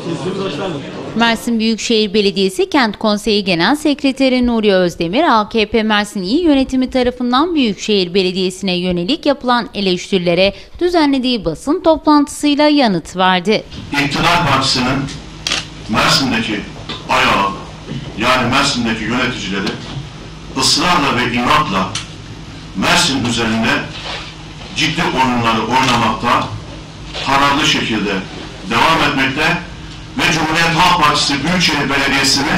Mersin Büyükşehir Belediyesi Kent Konseyi Genel Sekreteri Nuri Özdemir, AKP Mersin İl Yönetimi tarafından Büyükşehir Belediyesi'ne yönelik yapılan eleştirilere düzenlediği basın toplantısıyla yanıt verdi. İktidar Partisi'nin Mersin'deki ayağı, yani Mersin'deki yöneticileri ısrarla ve inatla Mersin üzerinde ciddi oyunları oynamakta, kararlı şekilde devam etmekte ve Cumhuriyet Halk Partisi Büyükşehir Belediyesi'ni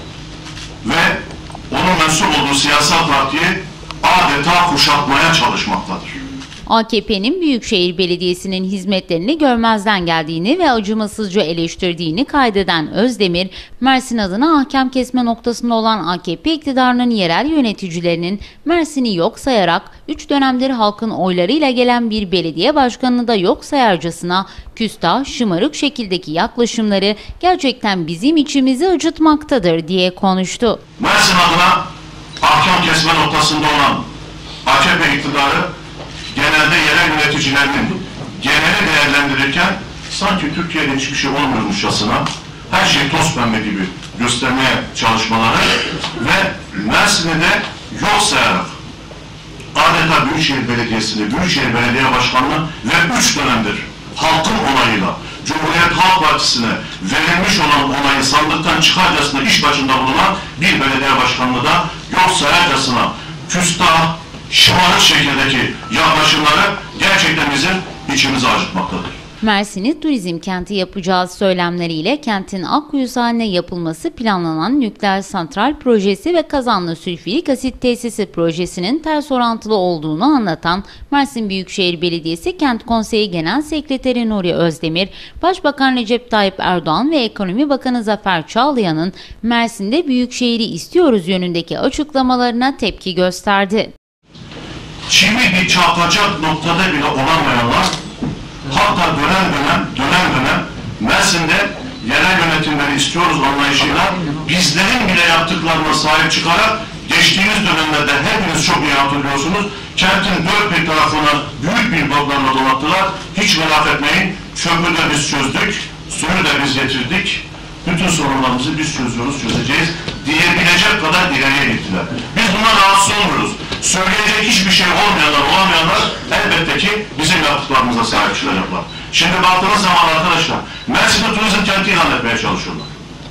ve onun mensup olduğu siyasal partiyi adeta kuşatmaya çalışmaktadır. AKP'nin Büyükşehir Belediyesi'nin hizmetlerini görmezden geldiğini ve acımasızca eleştirdiğini kaydeden Özdemir, Mersin adına ahkam kesme noktasında olan AKP iktidarının yerel yöneticilerinin Mersin'i yok sayarak 3 dönemdir halkın oylarıyla gelen bir belediye başkanını da yok sayarcasına küstah, şımarık şekildeki yaklaşımları gerçekten bizim içimizi acıtmaktadır diye konuştu. Mersin adına ahkam kesme noktasında olan AKP iktidarı genelde yerel yöneticilerinin geneli değerlendirirken sanki Türkiye'de hiçbir şey olmuyormuşçasına her şey toz pembe gibi göstermeye çalışmaları ve Mersin'i de yok sayarak adeta Büyükşehir Belediyesi'ni, Büyükşehir Belediye Başkanı'nı ve 3 dönemdir halkın onayıyla Cumhuriyet Halk Partisi'ne verilmiş olan onayı sandıktan çıkarcasına iş başında bulunan bir belediye başkanını da yok sayarcasına küstah, şımarık şekildeki yaklaşımları gerçekten bizim içimizi acıtmaktadır. Mersin'i turizm kenti yapacağız söylemleriyle kentin Akkuyusu haline yapılması planlanan nükleer santral projesi ve kazanlı sülfürik asit tesisi projesinin ters orantılı olduğunu anlatan Mersin Büyükşehir Belediyesi Kent Konseyi Genel Sekreteri Nuri Özdemir, Başbakan Recep Tayyip Erdoğan ve Ekonomi Bakanı Zafer Çağlayan'ın Mersin'de Büyükşehir'i istiyoruz yönündeki açıklamalarına tepki gösterdi. Çivi bir çarpacak noktada bile olamayanlar, hatta dönem dönem Mersin'de yerel yönetimleri istiyoruz anlayışıyla bizlerin bile yaptıklarına sahip çıkarak geçtiğimiz dönemlerde hepiniz çok iyi hatırlıyorsunuz. Kentin dört bir tarafına büyük bir bloklarla donattılar. Hiç merak etmeyin, çöpü de biz çözdük, suyu da biz getirdik. Bütün sorunlarımızı biz çözeceğiz diyebilecek kadar ileriye gittiler. Biz bundan rahatsız olmuyoruz. Söyleyecek hiçbir şey olamayanlar elbette ki bizim yaptıklarımıza sahip çıkacaklar. Şimdi baktığınız zaman arkadaşlar, Mersin'i turizm kenti ilan etmeye çalışıyorlar.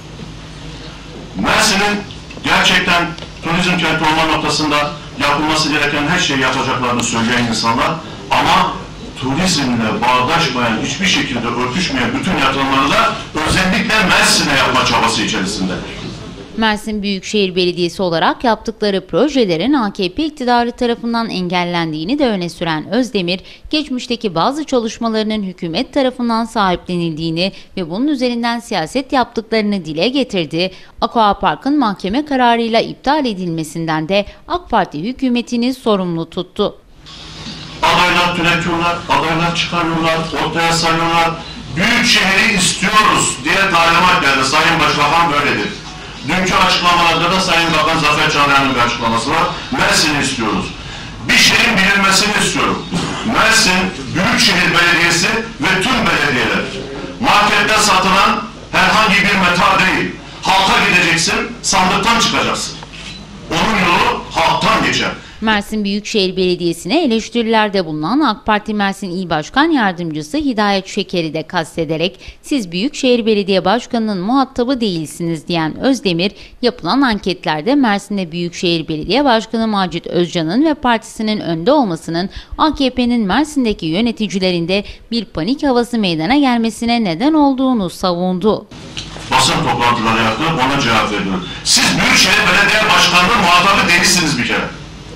Mersin'in gerçekten turizm kenti olma noktasında yapılması gereken her şeyi yapacaklarını söyleyen insanlar ama turizmle bağdaşmayan, hiçbir şekilde örtüşmeyen bütün yatırımları da özellikle Mersin'e yapma çabası içerisindedir. Mersin Büyükşehir Belediyesi olarak yaptıkları projelerin AKP iktidarı tarafından engellendiğini de öne süren Özdemir, geçmişteki bazı çalışmalarının hükümet tarafından sahiplenildiğini ve bunun üzerinden siyaset yaptıklarını dile getirdi. Aquapark'ın mahkeme kararıyla iptal edilmesinden de AK Parti hükümetini sorumlu tuttu. Adaylar türetiyorlar, adaylar çıkarıyorlar, ortaya sayıyorlar. Büyükşehir'i istiyoruz diye talimat geldi. Sayın Başbakan böyledir. Dünkü açıklamalarda da Sayın Bakan Zafer Çağlayan'ın bir açıklaması var. Mersin'i istiyoruz. Bir şeyin bilinmesini istiyorum. Mersin Büyükşehir Belediyesi ve tüm belediyeler. Markette satılan herhangi bir meta değil. Halka gideceksin, sandıktan çıkacaksın. Onun yolu halktan geçer. Mersin Büyükşehir Belediyesi'ne eleştirilerde bulunan AK Parti Mersin İl Başkan Yardımcısı Hidayet Şeker'i de kastederek siz Büyükşehir Belediye Başkanı'nın muhatabı değilsiniz diyen Özdemir, yapılan anketlerde Mersin'de Büyükşehir Belediye Başkanı Macit Özcan'ın ve partisinin önde olmasının AKP'nin Mersin'deki yöneticilerinde bir panik havası meydana gelmesine neden olduğunu savundu. Basın toplantıları yaptı, ona cevap veriyorum. Siz Büyükşehir Belediye Başkanı'nın muhatabı değilsiniz bir kere.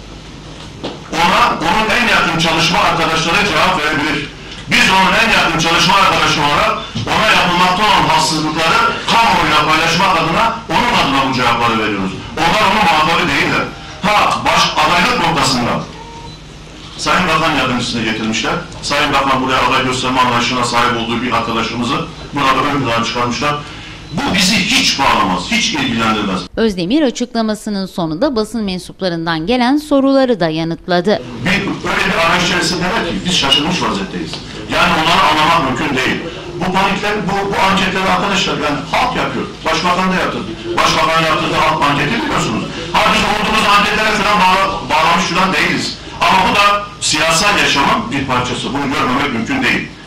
Onun en yakın çalışma arkadaşları cevap verebilir. Biz onun en yakın çalışma arkadaşı olarak ona yapılmakta olan haksızlıkları kamuoyuyla paylaşmak adına onun adına bu cevapları veriyoruz. Onlar onun muhatabı değiller. Adaylık noktasında Sayın Bakan Yardımcısını getirmişler. Sayın Bakan buraya aday gösterme anlayışına sahip olduğu bir arkadaşımızı burada ön plana çıkarmışlar. Bu bizi hiç bağlamaz, hiç ilgilendirmez. Özdemir açıklamasının sonunda basın mensuplarından gelen soruları da yanıtladı. Öyle bir arayış içerisindeler ki biz şaşırmış vaziyetteyiz. Yani onları anlamak mümkün değil. Bu panikler, bu anketleri arkadaşlar yani halk yapıyor. Başbakan da yaptı. Başbakan yaptırdığı halk anketi biliyorsunuz. Biz umduğumuz anketlere falan bağlamış falan değiliz. Ama bu da siyasal yaşamın bir parçası. Bunu görmemek mümkün değil.